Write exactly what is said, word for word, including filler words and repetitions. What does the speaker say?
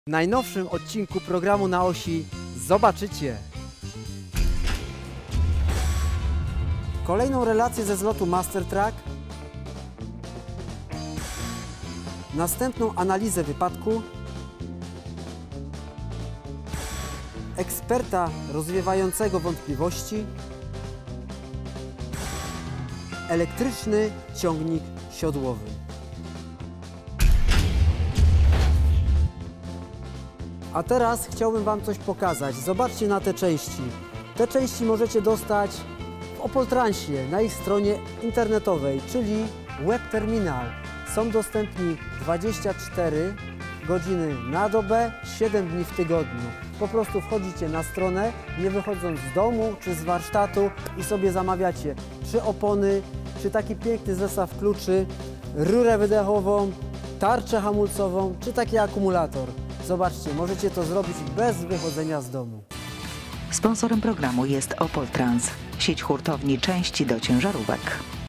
W najnowszym odcinku programu Na Osi zobaczycie kolejną relację ze zlotu Master Truck, następną analizę wypadku, eksperta rozwiewającego wątpliwości, elektryczny ciągnik siodłowy. A teraz chciałbym Wam coś pokazać. Zobaczcie na te części. Te części możecie dostać w Opoltransie na ich stronie internetowej, czyli Web Terminal. Są dostępni dwadzieścia cztery godziny na dobę, siedem dni w tygodniu. Po prostu wchodzicie na stronę, nie wychodząc z domu czy z warsztatu i sobie zamawiacie czy opony, czy taki piękny zestaw kluczy, rurę wydechową, tarczę hamulcową, czy taki akumulator. Zobaczcie, możecie to zrobić bez wychodzenia z domu. Sponsorem programu jest Opoltrans, sieć hurtowni części do ciężarówek.